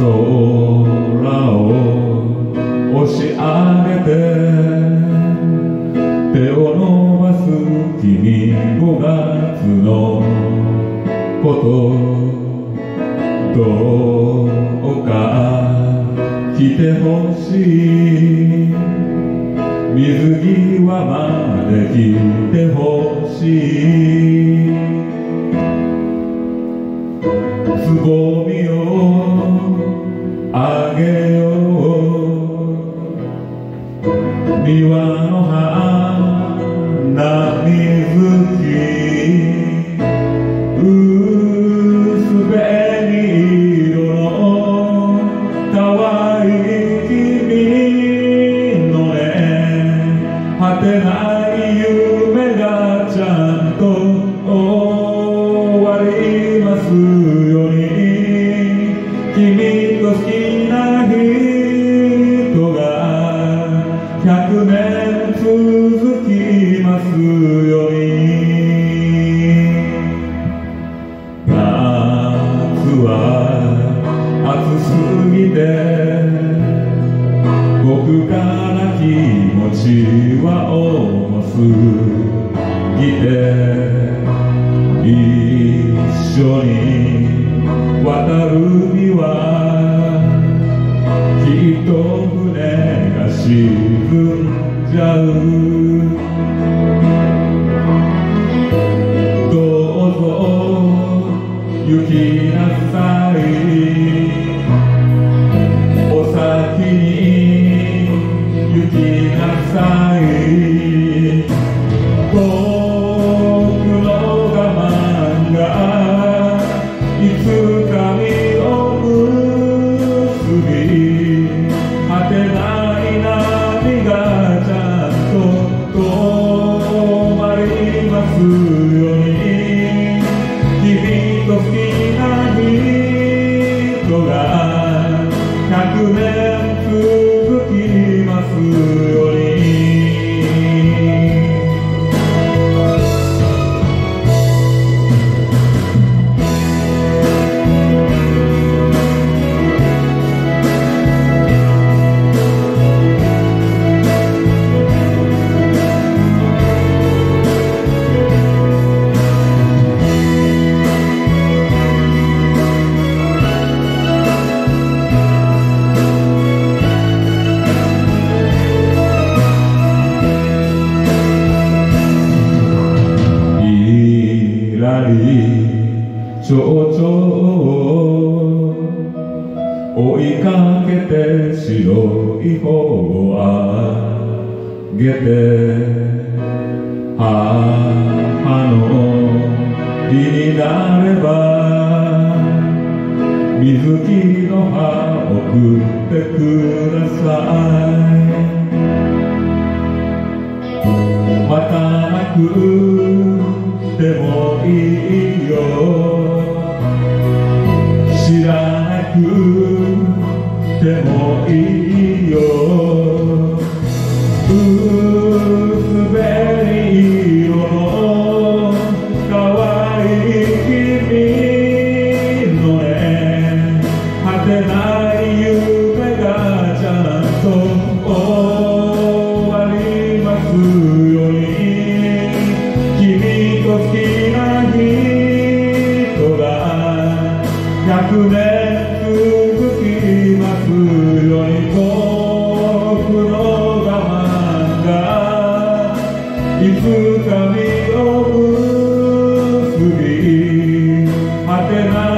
を押し上げて手を伸ばす君5月のことどうか来てほしい水際まで来てほしいつぼみをあげよう庭の花水木薄紅色の可愛い君のね果てない夢がちゃんと終わりますように君と好きな人が100年続きますように夏は暑すぎて僕から気持ちは重すぎて一緒に渡るにはきっと船が沈んじゃうどうぞ行きなさいお先に行きなさい僕の我慢がいつか実を結び果てない波がちゃんと止まりますように君と好きな人が100年続きますように蝶々を追いかけて白い帆をあげて母の日になれば水木の葉送ってくださいまたなくてもいいよ知らなくてもいいよ薄紅色の可愛い君のね果てない夢がちゃんと終わりますように君と好きな人が100年続きますように僕の我慢がいつか実を結び果てない